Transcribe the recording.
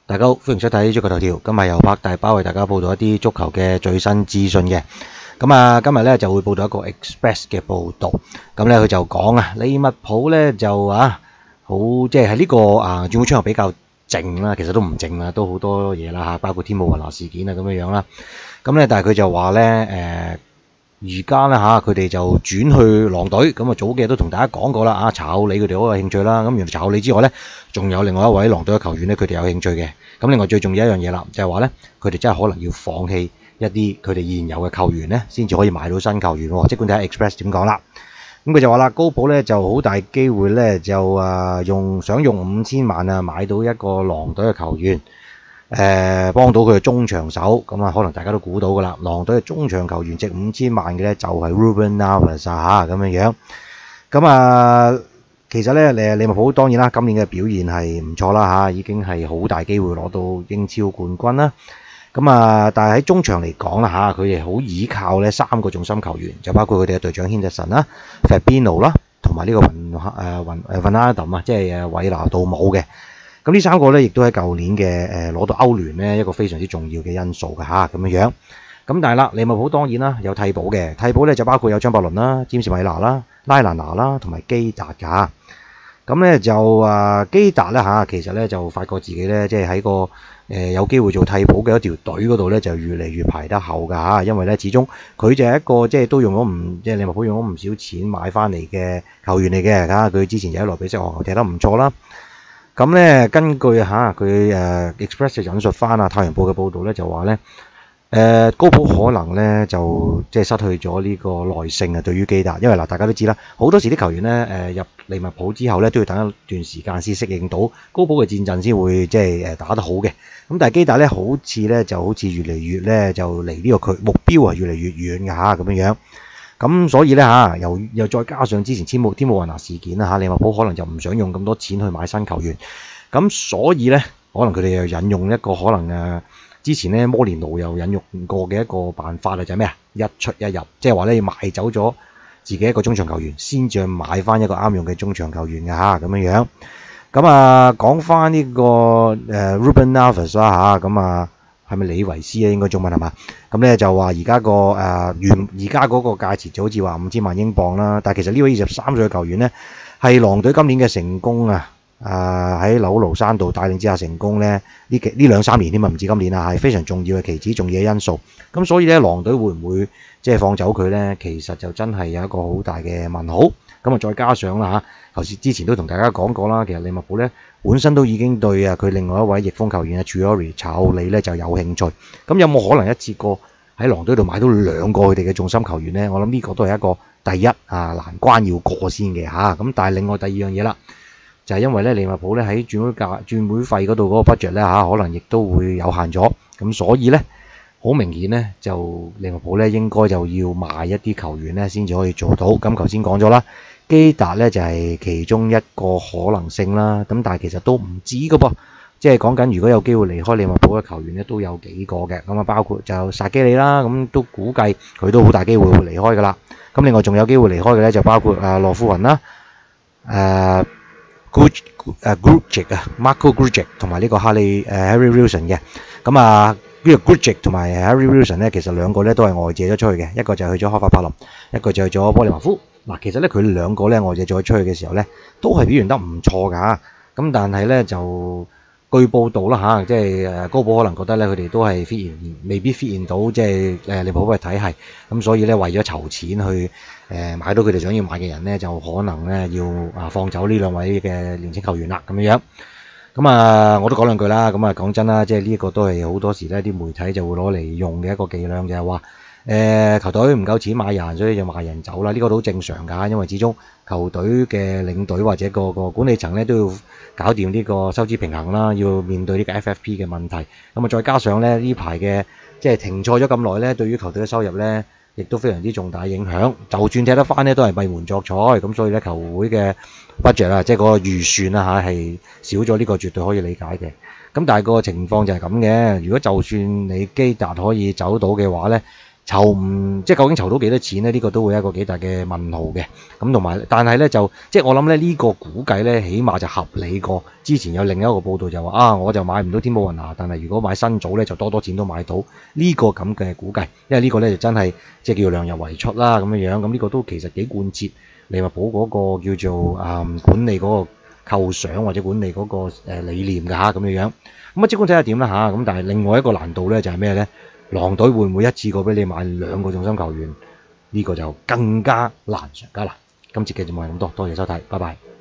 大家好，歡迎收睇足球頭條。今日由柏大包為大家報道一啲足球嘅最新資訊嘅。今日咧就會報道一個 Express 嘅報導。咁咧佢就講利物浦咧就好即係喺呢個轉會窗口比較靜啦，其實都唔靜啦，都好多嘢啦嚇，包括天慕雲拿事件咁樣啦。咁咧但係佢就話咧而家咧佢哋就轉去狼隊，咁早幾日都同大家講過啦，查奧里佢哋好有興趣啦。咁原來查奧里之外咧，仲有另外一位狼隊嘅球員咧，佢哋有興趣嘅。咁另外最重要一樣嘢啦，就係話咧，佢哋真係可能要放棄一啲佢哋現有嘅球員咧，先至可以買到新球員喎。即管睇下 Express 點講啦。咁佢就話啦，高普咧就好大機會咧就想用5000萬買到一個狼隊嘅球員。幫到佢嘅中場手，咁可能大家都估到噶啦，狼隊嘅中場球員值5000萬嘅咧就係 Ruben Neves 咁樣。咁其實咧利物浦當然啦，今年嘅表現係唔錯啦已經係好大機會攞到英超冠軍啦。但係喺中場嚟講啦佢哋好依靠咧3個重心球員，就包括佢哋嘅隊長軒達臣啦、Fabinho 啦，同埋呢個Wijnaldum即係韋拿杜姆嘅。咁呢3個咧，亦都喺舊年嘅攞到歐聯咧一個非常之重要嘅因素嘅咁樣。咁但係啦，利物浦當然啦有替補嘅，替補咧就包括有張伯倫啦、詹士米拿啦、拉蘭拿啦同埋基達㗎。咁咧就基達咧其實咧就發覺自己咧即係喺個有機會做替補嘅一條隊嗰度咧就越嚟越排得後㗎因為咧始終佢就係一個即係都用咗即係利物浦用咗唔少錢買翻嚟嘅球員嚟嘅佢之前就喺萊比錫學校踢得唔錯啦。咁咧，根據佢Express 引述翻太陽報嘅報導咧，就話咧高普可能咧就即係失去咗呢個耐性對於基達，因為大家都知啦，好多時啲球員咧入利物浦之後咧都要等一段時間先適應到高普嘅戰陣先會即係打得好嘅。咁但係基達咧好似越嚟越咧就離呢個目標越嚟越遠㗎咁樣。咁所以咧又再加上之前天慕雲拿事件啦利物浦可能就唔想用咁多錢去買新球員，咁所以咧可能佢哋又引用一個可能之前咧摩連奴又引用過嘅一個辦法就係咩一出一入，即係話咧要賣走咗自己一個中場球員，先至買翻一個啱用嘅中場球員㗎咁樣。咁講翻呢個Ruben Neves 啦係咪李維斯應該中文係嘛？咁咧就話而家嗰個價錢就好似話5000萬英鎊啦，但係其實呢位23歲嘅球員咧係狼隊今年嘅成功喺紐勞山道帶領之下成功咧呢2-3年添唔止今年係非常重要嘅棋子，重要嘅因素。咁所以咧狼隊會唔會即係放走佢咧？其實就真係有一個好大嘅問號。咁再加上啦頭先之前都同大家講過啦，其實利物浦咧本身都已經對佢另外一位翼鋒球員查奧里咧就有興趣。咁有冇可能一次過喺狼隊度買到2個佢哋嘅重心球員咧？我諗呢個都係一個第一難關要過先嘅咁但係另外第二樣嘢啦，就係因為咧利物浦咧喺轉會費嗰度嗰個 budget 咧可能亦都會有限咗。咁所以咧好明顯咧就利物浦咧應該就要賣一啲球員咧先至可以做到。咁頭先講咗啦，基達咧就係其中一個可能性啦。咁但係其實都唔止㗎噃，即係講緊如果有機會離開利物浦嘅球員咧都有幾個嘅。咁包括就薩基里啦，咁都估計佢都好大機會會離開㗎啦。咁另外仲有機會離開嘅咧就包括洛夫雲啦、Marco Grujic 同埋呢個Harry Wilson 嘅。呢個 Grujic 同埋 Harry Wilson 咧，其實兩個咧都係外借咗出去嘅，一個就去咗開發柏林，一個就去咗波利茅夫。其實咧佢兩個咧外借咗出去嘅時候咧，都係表現得唔錯㗎。咁但係咧就據報道啦即係高普可能覺得咧佢哋都係未必 fit 到即係利物浦嘅體系。咁所以咧為咗籌錢去買到佢哋想要買嘅人咧，就可能咧要放走呢2位嘅年輕球員啦咁樣。我都講兩句啦。講真啦，即係呢個都係好多時咧啲媒體就會攞嚟用嘅一個伎倆，就係話球隊唔夠錢買人，所以就賣人走啦。呢個都好正常㗎，因為始終球隊嘅領隊或者個管理層咧都要搞掂呢個收支平衡啦，要面對呢個 FFP 嘅問題。再加上咧呢排嘅即係停賽咗咁耐咧，對於球隊嘅收入咧亦都非常之重大影響。就算踢得翻咧，都係閉門作賽。咁所以咧球會嘅 budget 即係嗰個預算係少咗，呢個絕對可以理解嘅。咁但係個情況就係咁嘅。如果就算你基達可以走到嘅話咧， 即係究竟籌到幾多錢咧？呢個都會有一個幾大嘅問號嘅。咁同埋，但係咧就即係我諗咧呢個估計咧，起碼就合理過之前有另一個報道就話啊，我就買唔到天母雲拿，但係如果買新組咧就多錢都買到呢個咁嘅估計，因為呢個咧就真係即係叫量入為出啦咁樣樣。咁呢個都其實幾貫徹利物浦嗰個叫做管理嗰個構想或者管理嗰個理念㗎嚇咁樣樣。咁即管睇下點啦嚇。咁但係另外一個難度咧就係咩咧？狼隊會唔會一次過俾你買2個重心球員？呢個就更加難上加難。今次嘅節目係咁多，多謝收睇，拜拜。